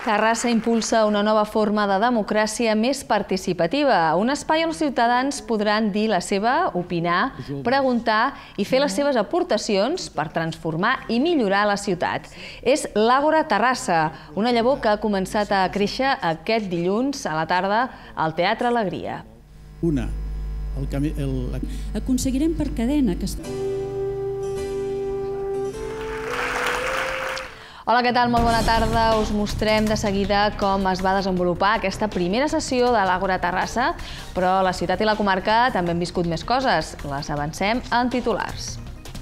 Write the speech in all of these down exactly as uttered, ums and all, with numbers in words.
Terrassa impulsa una nova forma de democràcia més participativa, un espai on els ciutadans podran dir la seva, opinar, preguntar i fer les seves aportacions per transformar i millorar la ciutat. És l'Àgora Terrassa, una llavor que ha començat a créixer aquest dilluns a la tarda al Teatre Alegria. Una. Aconseguirem per cadena que... Hola, què tal? Molt bona tarda. Us mostrem de seguida com es va desenvolupar aquesta primera sessió de l'Àgora Terrassa, però la ciutat i la comarca també han viscut més coses. Les avancem en titulars.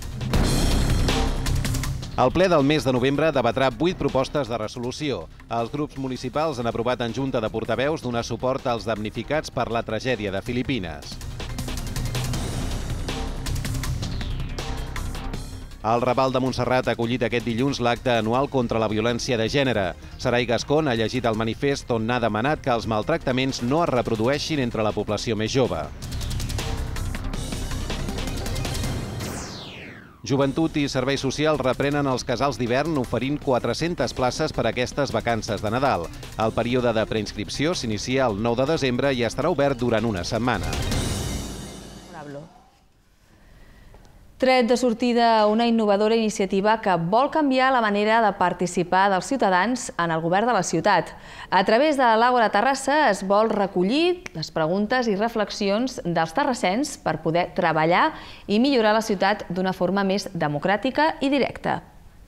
El ple del mes de novembre debatrà vuit propostes de resolució. Els grups municipals han aprovat en Junta de Portaveus donar suport als damnificats per la tragèdia de Filipines. El Raval de Montserrat ha acollit aquest dilluns l'acte anual contra la violència de gènere. Sarai Gascón ha llegit el manifest on ha demanat que els maltractaments no es reprodueixin entre la població més jove. Joventut i Serveis Socials reprenen els casals d'hivern oferint quatre-centes places per a aquestes vacances de Nadal. El període de preinscripció s'inicia el nou de desembre i estarà obert durant una setmana. Tret de sortida una innovadora iniciativa que vol canviar la manera de participar dels ciutadans en el govern de la ciutat. A través de l'Àgora Terrassa es vol recollir les preguntes i reflexions dels terrassens per poder treballar i millorar la ciutat d'una forma més democràtica i directa.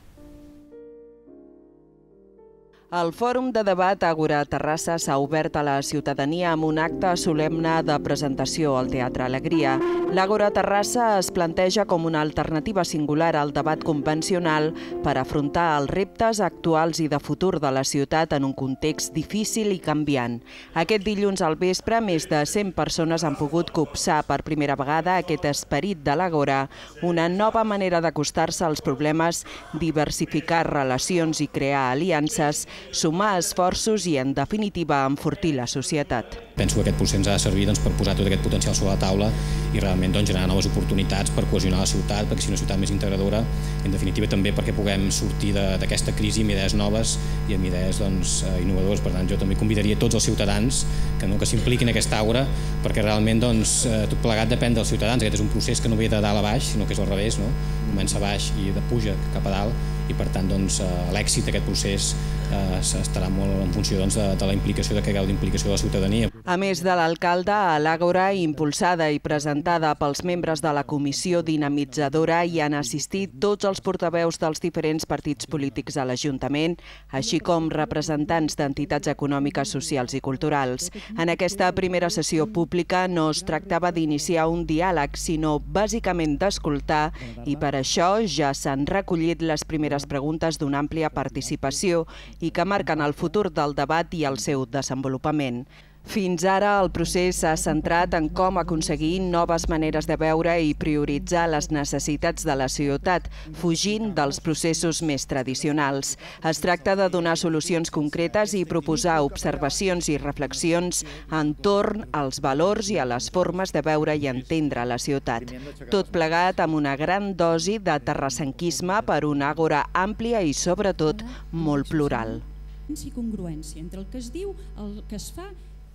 El Fòrum de Debat Àgora Terrassa s'ha obert a la ciutadania amb un acte solemne de presentació al Teatre Alegria. L'Àgora Terrassa es planteja com una alternativa singular al debat convencional per afrontar els reptes actuals i de futur de la ciutat en un context difícil i canviant. Aquest dilluns al vespre, més de cent persones han pogut copsar per primera vegada aquest esperit de l'Àgora, una nova manera d'acostar-se als problemes, diversificar relacions i crear aliances, sumar esforços i, en definitiva, enfortir la societat. Penso que aquest procés ens ha de servir per posar tot aquest potencial sobre la taula i realment generar noves oportunitats per cohesionar la ciutat, perquè sigui una ciutat més integradora, i en definitiva també perquè puguem sortir d'aquesta crisi amb idees noves i amb idees innovadores. Per tant, jo també convidaria tots els ciutadans que s'impliquin en aquesta àgora, perquè realment tot plegat depèn dels ciutadans. Aquest és un procés que no ve de dalt a baix, sinó que és al revés, comença a baix i puja cap a dalt, i per tant l'èxit d'aquest procés estarà molt en funció de la implicació, de que grau d'implicació de la ciutadania. A més de l'alcalde, a l'Àgora, impulsada i presentada pels membres de la comissió dinamitzadora, hi han assistit tots els portaveus dels diferents partits polítics a l'Ajuntament, així com representants d'entitats econòmiques, socials i culturals. En aquesta primera sessió pública no es tractava d'iniciar un diàleg, sinó bàsicament d'escoltar, i per això ja s'han recollit les primeres preguntes d'una àmplia participació i que marquen el futur del debat i el seu desenvolupament. Fins ara, el procés s'ha centrat en com aconseguir noves maneres de veure i prioritzar les necessitats de la ciutat, fugint dels processos més tradicionals. Es tracta de donar solucions concretes i proposar observacions i reflexions entorn als valors i a les formes de veure i entendre la ciutat. Tot plegat amb una gran dosi de terrassenquisme per una àgora àmplia i, sobretot, molt plural. Congruència entre el que es diu, el que es fa.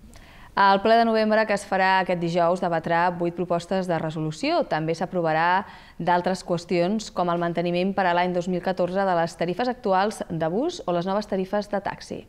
El ple de novembre que es farà aquest dijous debatrà vuit propostes de resolució. També s'aprovarà d'altres qüestions com el manteniment per a l'any dos mil catorze de les tarifes actuals de bus o les noves tarifes de taxi.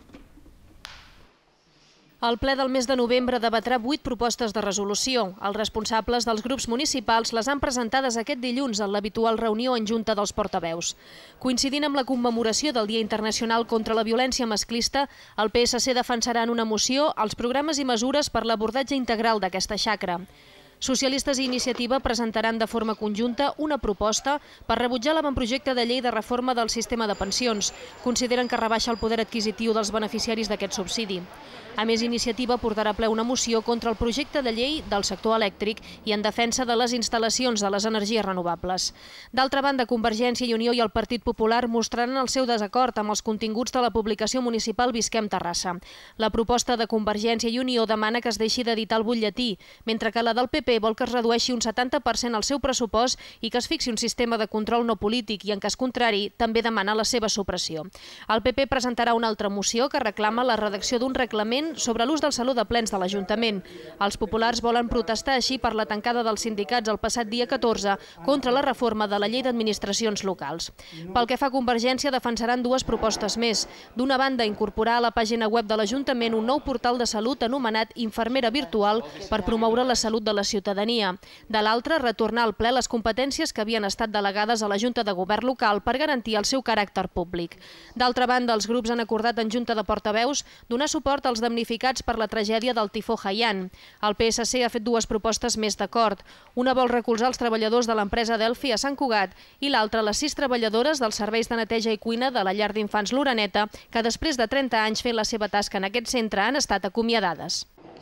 El ple del mes de novembre debatrà vuit propostes de resolució. Els responsables dels grups municipals les han presentades aquest dilluns en l'habitual reunió en Junta dels Portaveus. Coincidint amb la commemoració del Dia Internacional contra la Violència Masclista, el P S C defensarà en una moció els programes i mesures per l'abordatge integral d'aquesta xacra. Socialistes i Iniciativa presentaran de forma conjunta una proposta per rebutjar l'avantprojecte de llei de reforma del sistema de pensions. Consideren que rebaixa el poder adquisitiu dels beneficiaris d'aquest subsidi. A més, Iniciativa portarà a ple una moció contra el projecte de llei del sector elèctric i en defensa de les instal·lacions de les energies renovables. D'altra banda, Convergència i Unió i el Partit Popular mostraran el seu desacord amb els continguts de la publicació municipal Visquem Terrassa. La proposta de Convergència i Unió demana que es deixi d'editar el butlletí, mentre que la del P P vol que es redueixi un setanta per cent el seu pressupost i que es fixi un sistema de control no polític i, en cas contrari, també demana la seva supressió. El P P presentarà una altra moció que reclama la redacció d'un reglament sobre l'ús del saló de plens de l'Ajuntament. Els populars volen protestar així per la tancada dels sindicats el passat dia catorze contra la reforma de la llei d'administracions locals. Pel que fa a Convergència, defensaran dues propostes més. D'una banda, incorporar a la pàgina web de l'Ajuntament un nou portal de salut anomenat Infermera Virtual per promoure la salut de la ciutadania. De l'altra, retornar al ple les competències que havien estat delegades a la Junta de Govern local per garantir el seu caràcter públic. D'altra banda, els grups han acordat en Junta de Portaveus donar suport als damnificats per la tragèdia del tifó Haiyan. El P S C ha fet dues propostes més d'acord. Una vol recolzar els treballadors de l'empresa Delphi a Sant Cugat i l'altra les sis treballadores dels serveis de neteja i cuina de la llar d'infants L'Oreneta, que després de trenta anys fent la seva tasca en aquest centre han estat acomiadades.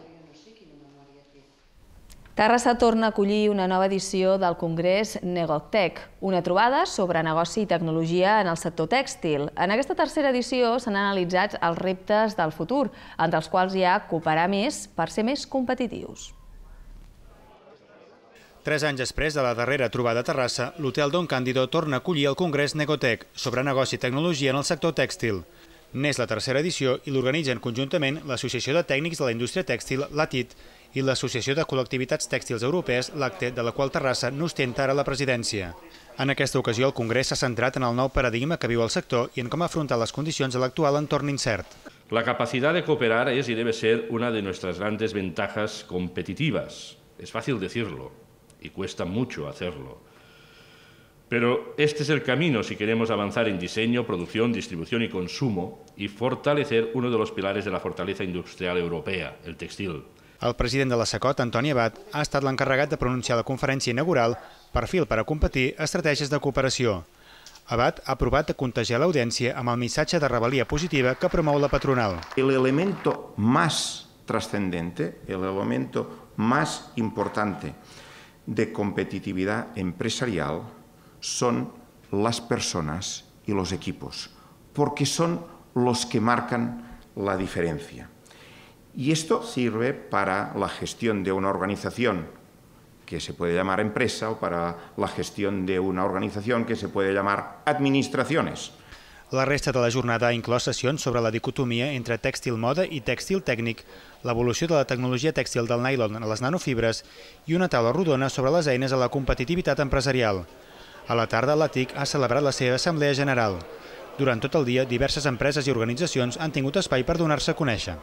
Terrassa torna a acollir una nova edició del Congrés Negotec, una trobada sobre negoci i tecnologia en el sector tèxtil. En aquesta tercera edició s'han analitzat els reptes del futur, entre els quals hi ha cooperar més per ser més competitius. Tres anys després de la darrera trobada a Terrassa, l'Hotel Don Cándido torna a acollir el Congrés Negotec sobre negoci i tecnologia en el sector tèxtil. N'és la tercera edició i l'organitzen conjuntament l'Associació de Tècnics de la Indústria Tèxtil, l'A T I T, i l'Associació de Col·lectivitats Tèxtils Europees, l'A C T E, de la qual Terrassa n'ostenta ara la presidència. En aquesta ocasió, el Congrés s'ha centrat en el nou paradigma que viu el sector i en com afrontar les condicions de l'actual entorn incert. La capacidad de cooperar es y debe ser una de nuestras grandes ventajas competitivas. Es fácil decirlo y cuesta mucho hacerlo. Pero este es el camino si queremos avanzar en diseño, producción, distribución y consumo y fortalecer uno de los pilares de la fortaleza industrial europea, el textil. El president de la SECOT, Antoni Abad, ha estat l'encarregat de pronunciar la conferència inaugural Perfil per a competir, estratègies de cooperació. Abad ha provat de contagiar l'audiència amb el missatge de rebel·lia positiva que promou la patronal. El elemento más trascendente, el elemento más importante de competitividad empresarial son las personas y los equipos, porque son los que marcan la diferencia. Y esto sirve para la gestión de una organización que se puede llamar empresa o para la gestión de una organización que se puede llamar administraciones. La resta de la jornada ha inclòs sessions sobre la dicotomia entre tèxtil moda i tèxtil tècnic, l'evolució de la tecnologia tèxtil del nylon a les nanofibres i una taula rodona sobre les eines a la competitivitat empresarial. A la tarda, l'A T I C ha celebrat la seva assemblea general. Durant tot el dia, diverses empreses i organitzacions han tingut espai per donar-se a conèixer.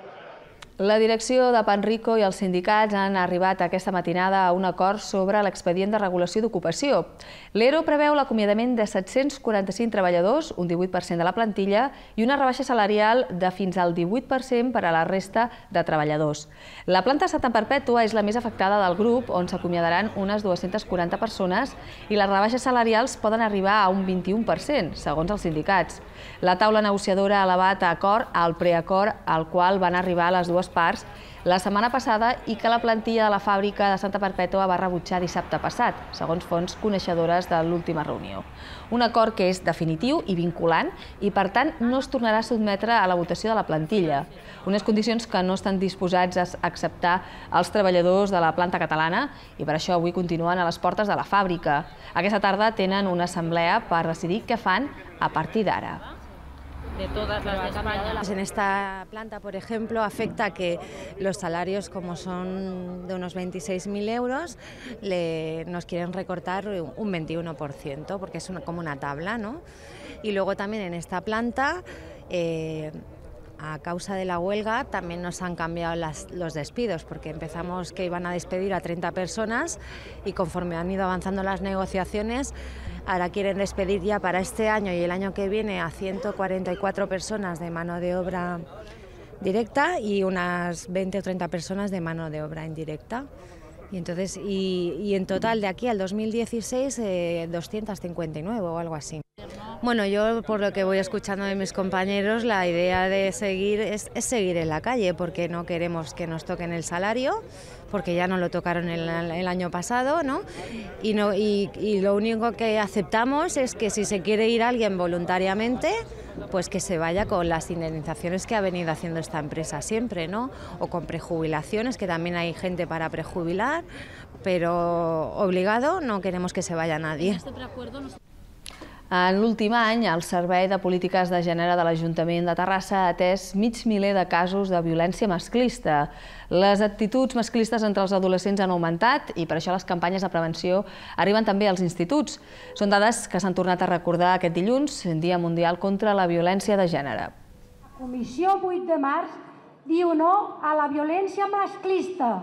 La direcció de Panrico i els sindicats han arribat aquesta matinada a un acord sobre l'expedient de regulació d'ocupació. L'ERO preveu l'acomiadament de set-cents quaranta-cinc treballadors, un divuit per cent de la plantilla, i una rebaixa salarial de fins al divuit per cent per a la resta de treballadors. La planta Santa Perpètua és la més afectada del grup, on s'acomiadaran unes dues-centes quaranta persones, i les rebaixes salarials poden arribar a un vint-i-u per cent, segons els sindicats. La taula negociadora ha elevat a acord al preacord al qual van arribar les dues parts la setmana passada i que la plantilla de la fàbrica de Santa Perpètua va rebutjar dissabte passat, segons fonts coneixedores de l'última reunió. Un acord que és definitiu i vinculant i, per tant, no es tornarà a sotmetre a la votació de la plantilla. Unes condicions que no estan disposats a acceptar els treballadors de la planta catalana i per això avui continuen a les portes de la fàbrica. Aquesta tarda tenen una assemblea per decidir què fan a partir d'ara. De todas las de España. En esta planta, por ejemplo, afecta que los salarios, como son de unos veintiséis mil euros, le, nos quieren recortar un veintiuno por ciento, porque es una, como una tabla, ¿no? Y luego también en esta planta, eh, a causa de la huelga, también nos han cambiado las, los despidos, porque empezamos que iban a despedir a treinta personas y conforme han ido avanzando las negociaciones, ahora quieren despedir ya para este año y el año que viene a ciento cuarenta y cuatro personas de mano de obra directa y unas veinte o treinta personas de mano de obra indirecta. Y, entonces, y, y en total de aquí al dos mil dieciséis, eh, doscientos cincuenta y nueve o algo así. Bueno, yo por lo que voy escuchando de mis compañeros, la idea de seguir es, es seguir en la calle, porque no queremos que nos toquen el salario, porque ya nos lo tocaron el, el año pasado, ¿no? Y, no y, y lo único que aceptamos es que si se quiere ir alguien voluntariamente, pues que se vaya con las indemnizaciones que ha venido haciendo esta empresa siempre, ¿no? O con prejubilaciones, que también hay gente para prejubilar, pero obligado no queremos que se vaya nadie. En l'últim any, el Servei de Polítiques de Gènere de l'Ajuntament de Terrassa ha atès mig miler de casos de violència masclista. Les actituds masclistes entre els adolescents han augmentat i per això les campanyes de prevenció arriben també als instituts. Són dades que s'han tornat a recordar aquest dilluns, Dia Mundial contra la Violència de Gènere. La Comissió vuit de març diu no a la violència masclista.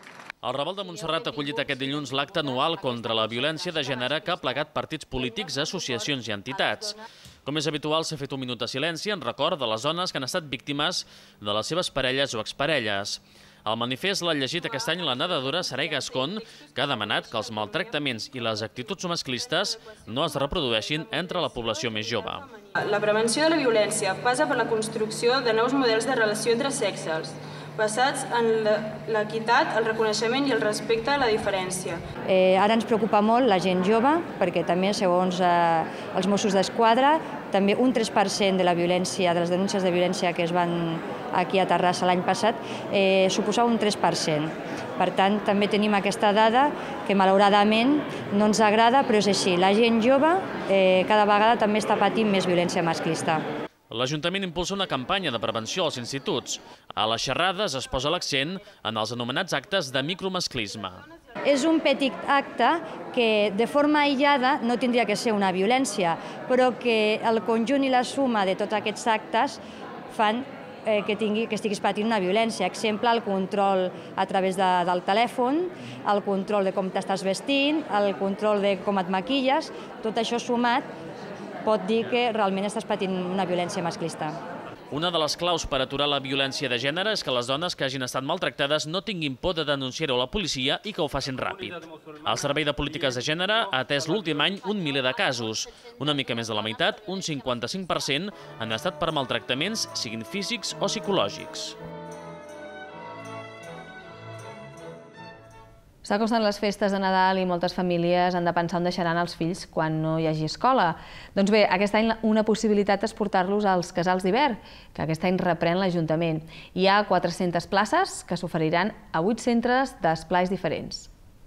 El Raval de Montserrat ha acollit aquest dilluns l'acte anual contra la violència de gènere que ha plegat partits polítics, associacions i entitats. Com és habitual, s'ha fet un minut de silenci en record de les dones que han estat víctimes de les seves parelles o exparelles. El manifest l'ha llegit aquest any la nedadora Sarai Gascon, que ha demanat que els maltractaments i les actituds masclistes no es reprodueixin entre la població més jove. La prevenció de la violència passa per la construcció de nous models de relació entre sexes, basats en l'equitat, el reconeixement i el respecte a la diferència. Eh, ara ens preocupa molt la gent jove, perquè també, segons eh, els Mossos d'Esquadra, també un tres per cent de la violència, de les denúncies de violència que es van aquí a Terrassa l'any passat, eh, suposava un tres per cent. Per tant, també tenim aquesta dada que malauradament no ens agrada, però és així. La gent jove eh, cada vegada també està patint més violència masclista. L'Ajuntament impulsa una campanya de prevenció als instituts. A les xerrades es posa l'accent en els anomenats actes de micromasclisme. És un petit acte que de forma aïllada no tindria que ser una violència, però que el conjunt i la suma de tots aquests actes fan que, tingui, que estiguis patint una violència. Exemple, el control a través de, del telèfon, el control de com t'estàs vestint, el control de com et maquilles, tot això sumat pot dir que realment estàs patint una violència masclista. Una de les claus per aturar la violència de gènere és que les dones que hagin estat maltractades no tinguin por de denunciar-ho a la policia i que ho facin ràpid. El Servei de Polítiques de Gènere ha atès l'últim any un miler de casos. Una mica més de la meitat, un cinquanta-cinc per cent, han estat per maltractaments, siguin físics o psicològics. S'acosten les festes de Nadal i moltes famílies han de pensar on deixaran els fills quan no hi hagi escola. Doncs bé, aquest any una possibilitat és portar-los als casals d'hivern, que aquest any reprèn l'Ajuntament. Hi ha quatre-centes places que s'oferiran a vuit centres d'esplais diferents.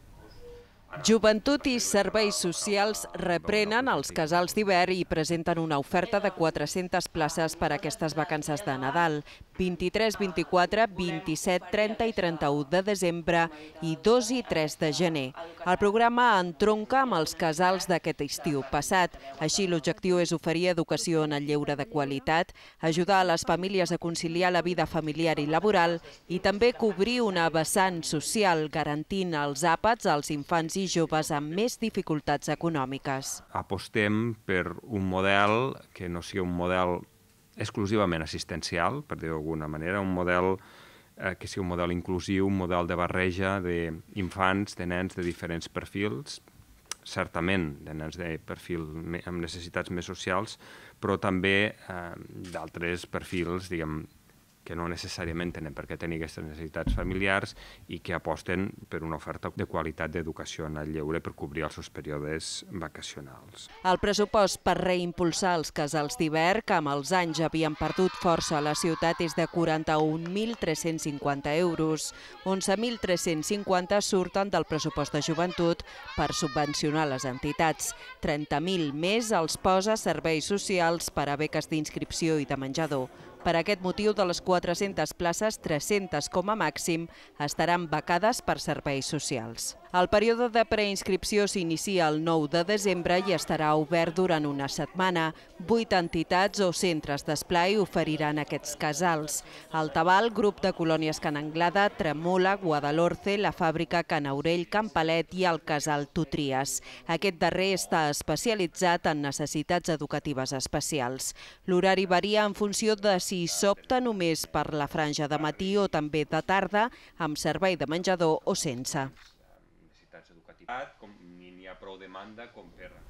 Joventut i Serveis Socials reprenen els casals d'hivern i presenten una oferta de quatre-centes places per a aquestes vacances de Nadal, vint-i-tres, vint-i-quatre, vint-i-set, trenta i trenta-u de desembre i dos i tres de gener. El programa entronca amb els casals d'aquest estiu passat. Així, l'objectiu és oferir educació en el lleure de qualitat, ajudar a les famílies a conciliar la vida familiar i laboral i també cobrir una vessant social, garantint els àpats als infants i joves amb més dificultats econòmiques. Apostem per un model que no sigui un model exclusivament assistencial, per dir-ho d'alguna manera, un model que sigui un model inclusiu, un model de barreja d'infants, de nens de diferents perfils, certament de nens de perfil amb necessitats més socials, però també d'altres perfils, diguem, que no necessàriament tenen per què tenir aquestes necessitats familiars i que aposten per una oferta de qualitat d'educació en el lleure per cobrir els seus períodes vacacionals. El pressupost per reimpulsar els casals d'hivern, que amb els anys havien perdut força a la ciutat, és de quaranta-un mil tres-cents cinquanta euros. onze mil tres-cents cinquanta surten del pressupost de joventut per subvencionar les entitats. trenta mil més els posa Serveis Socials per a beques d'inscripció i de menjador. Per aquest motiu, de les quatre-centes places, tres-centes com a màxim estaran becades per Serveis Socials. El període de preinscripció s'inicia el nou de desembre i estarà obert durant una setmana. Vuit entitats o centres d'esplai oferiran aquests casals. El Tabal, Grup de Colònies Can Anglada, Tremola, Guadalhorce, la Fàbrica Can Aurell, Can Palet i el Casal Tutries. Aquest darrer està especialitzat en necessitats educatives especials. L'horari varia en funció de si s'opta només per la franja de matí o també de tarda, amb servei de menjador o sense. Com n'hi ha prou demanda com per...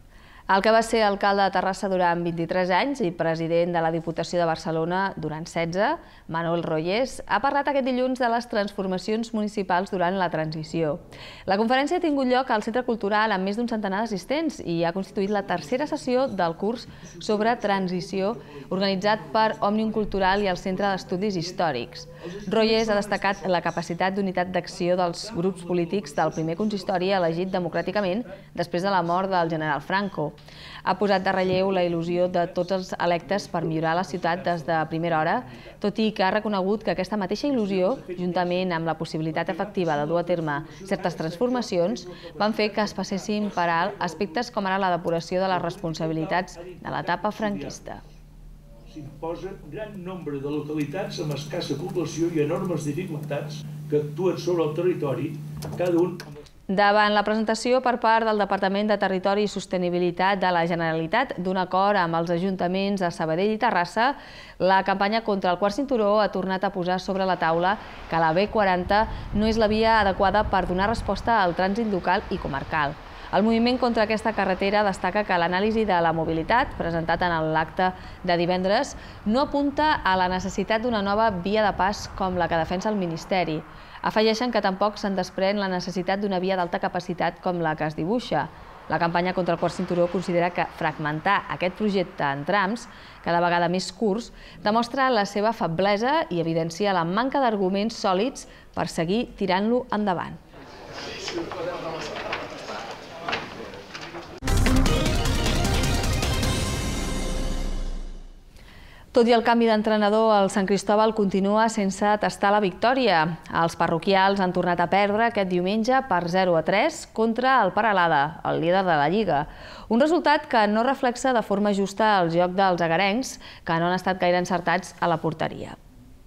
El que va ser alcalde de Terrassa durant vint-i-tres anys i president de la Diputació de Barcelona durant setze, Manuel Royes, ha parlat aquest dilluns de les transformacions municipals durant la transició. La conferència ha tingut lloc al Centre Cultural amb més d'un centenar d'assistents i ha constituït la tercera sessió del curs sobre transició organitzat per Òmnium Cultural i el Centre d'Estudis Històrics. Royes ha destacat la capacitat d'unitat d'acció dels grups polítics del primer consistori elegit democràticament després de la mort del general Franco. Ha posat de relleu la il·lusió de tots els electes per millorar la ciutat des de primera hora, tot i que ha reconegut que aquesta mateixa il·lusió, juntament amb la possibilitat efectiva de dur a terme certes transformacions, van fer que es passessin per alt aspectes com ara la depuració de les responsabilitats de l'etapa franquista. S'imposa un gran nombre de localitats amb escassa població i enormes dificultats que actuen sobre el territori, cada un... Davant la presentació per part del Departament de Territori i Sostenibilitat de la Generalitat d'un acord amb els ajuntaments de Sabadell i Terrassa, la campanya contra el quart cinturó ha tornat a posar sobre la taula que la B quaranta no és la via adequada per donar resposta al trànsit local i comarcal. El moviment contra aquesta carretera destaca que l'anàlisi de la mobilitat, presentat en l'acte de divendres, no apunta a la necessitat d'una nova via de pas com la que defensa el Ministeri. Afegeixen que tampoc se'n desprèn la necessitat d'una via d'alta capacitat com la que es dibuixa. La campanya contra el quart cinturó considera que fragmentar aquest projecte en trams, cada vegada més curts, demostra la seva feblesa i evidencia la manca d'arguments sòlids per seguir tirant-lo endavant. Tot i el canvi d'entrenador, el Sant Cristòbal continua sense tastar la victòria. Els parroquials han tornat a perdre aquest diumenge per zero a tres contra el Peralada, el líder de la Lliga. Un resultat que no reflexa de forma justa el joc dels agarencs, que no han estat gaire encertats a la porteria.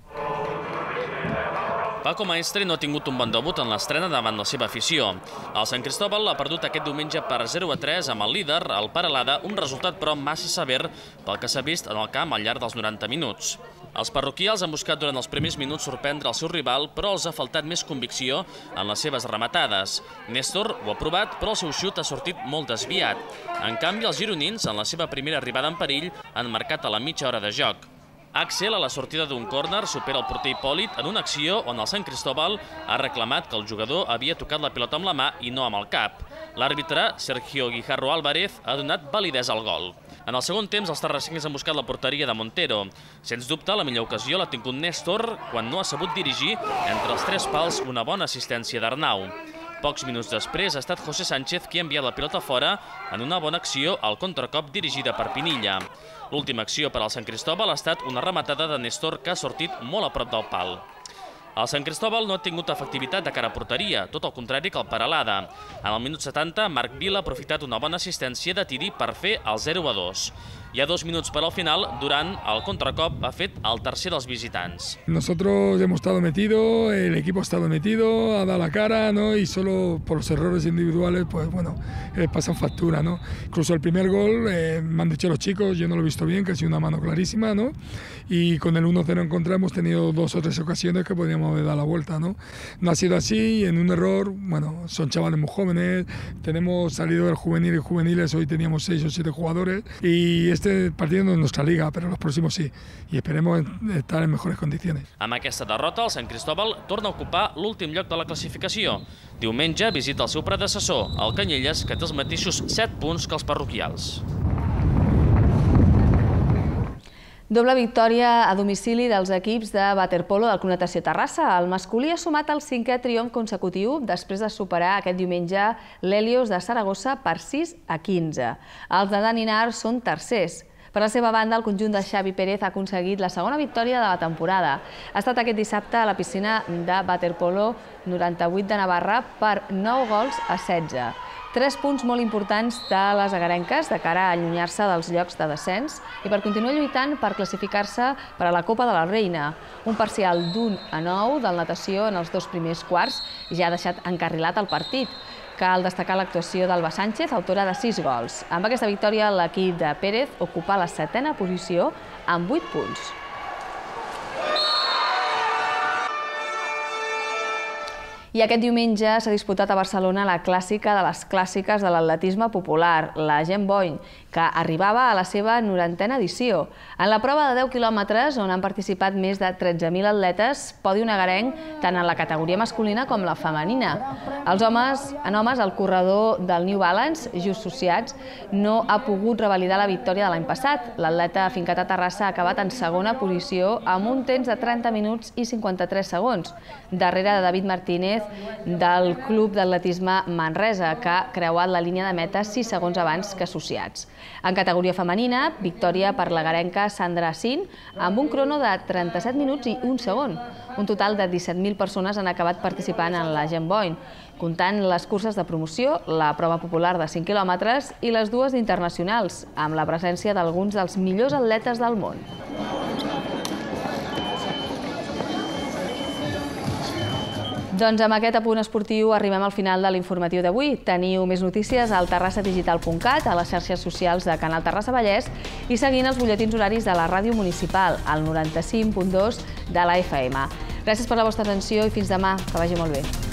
Paco Maestre no ha tingut un bon debut en l'estrena davant la seva afició. El Sant Cristòbal ha perdut aquest diumenge per zero a tres amb el líder, el Peralada, un resultat però massa sever pel que s'ha vist en el camp al llarg dels noranta minuts. Els parroquials han buscat durant els primers minuts sorprendre el seu rival, però els ha faltat més convicció en les seves rematades. Néstor ho ha provat, però el seu xut ha sortit molt desviat. En canvi, els gironins, en la seva primera arribada en perill, han marcat a la mitja hora de joc. Axel, a la sortida d'un córner, supera el porter Hipòlit en una acció on el Sant Cristòbal ha reclamat que el jugador havia tocat la pilota amb la mà i no amb el cap. L'àrbitre, Sergio Guijarro Álvarez, ha donat validesa al gol. En el segon temps, els terrassencs han buscat la porteria de Montero. Sens dubte, la millor ocasió l'ha tingut Néstor quan no ha sabut dirigir entre els tres pals una bona assistència d'Arnau. Pocs minuts després ha estat José Sánchez qui ha enviat la pilota fora en una bona acció al contracop dirigida per Pinilla. L'última acció per al Sant Cristòbal ha estat una rematada de Néstor que ha sortit molt a prop del pal. El Sant Cristòbal no ha tingut efectivitat de cara a porteria, tot el contrari que el Peralada. En el minut setanta, Marc Vila ha aprofitat una bona assistència de Tiri per fer el zero a dos. Hi ha dos minuts per al final, Durán, el contracop, ha fet el tercer dels visitants. Nosotros hemos estado metidos, el equipo ha estado metido, ha dado la cara, ¿no? Y solo por los errores individuales, pues bueno, eh, pasan factura, ¿no? Incluso el primer gol, eh, me han dicho los chicos, yo no lo he visto bien, que ha sido una mano clarísima, ¿no? Y con el uno cero en contra hemos tenido dos o tres ocasiones que podríamos haber dado la vuelta, ¿no? No ha sido así, y en un error, bueno, son chavales muy jóvenes, tenemos salido del juvenil y juveniles, hoy teníamos seis o siete jugadores, y este partido no es nuestra liga, pero los próximos sí, y esperemos estar en mejores condiciones. Amb aquesta derrota, el Sant Cristòbal torna a ocupar l'últim lloc de la classificació. Diumenge visita el seu predecessor, el Canyelles, que té els mateixos set punts que els parroquials. Doble victòria a domicili dels equips de waterpolo del Club Natació Terrassa. El masculí ha sumat el cinquè triomf consecutiu després de superar aquest diumenge l'Helios de Saragossa per sis a quinze. Els de Dani Nar són tercers. Per la seva banda, el conjunt de Xavi Pérez ha aconseguit la segona victòria de la temporada. Ha estat aquest dissabte a la piscina de waterpolo noranta-vuit de Navarra per nou gols a setze. Tres punts molt importants de les agarenques de cara a allunyar-se dels llocs de descens i per continuar lluitant per classificar-se per a la Copa de la Reina. Un parcial d'un a nou del natació en els dos primers quarts ja ha deixat encarrilat el partit. Cal destacar l'actuació d'Alba Sánchez, autora de sis gols. Amb aquesta victòria, l'equip de Pérez ocupa la setena posició amb vuit punts. I aquest diumenge s'ha disputat a Barcelona la clàssica de les clàssiques de l'atletisme popular, la Gent Boing, que arribava a la seva norantena edició. En la prova de deu quilòmetres, on han participat més de tretze mil atletes, podi onagarenc tant en la categoria masculina com la femenina. Els homes, en homes, el corredor del New Balance, Just Sociats, no ha pogut revalidar la victòria de l'any passat. L'atleta afincat a Terrassa ha acabat en segona posició amb un temps de trenta minuts i cinquanta-tres segons, darrere de David Martínez del Club d'Atletisme Manresa, que ha creuat la línia de meta sis segons abans que Sociats. En categoria femenina, victòria per la garenca Sandra Sin, amb un crono de trenta-set minuts i un segon. Un total de disset mil persones han acabat participant en la Gent Boing, comptant les curses de promoció, la prova popular de cinc quilòmetres i les dues internacionals, amb la presència d'alguns dels millors atletes del món. Doncs amb aquest apunt esportiu arribem al final de l'informatiu d'avui. Teniu més notícies al terrassa digital punt cat, a les xarxes socials de Canal Terrassa Vallès i seguint els butlletins horaris de la ràdio municipal, al noranta-cinc punt dos de la F M. Gràcies per la vostra atenció i fins demà. Que vagi molt bé.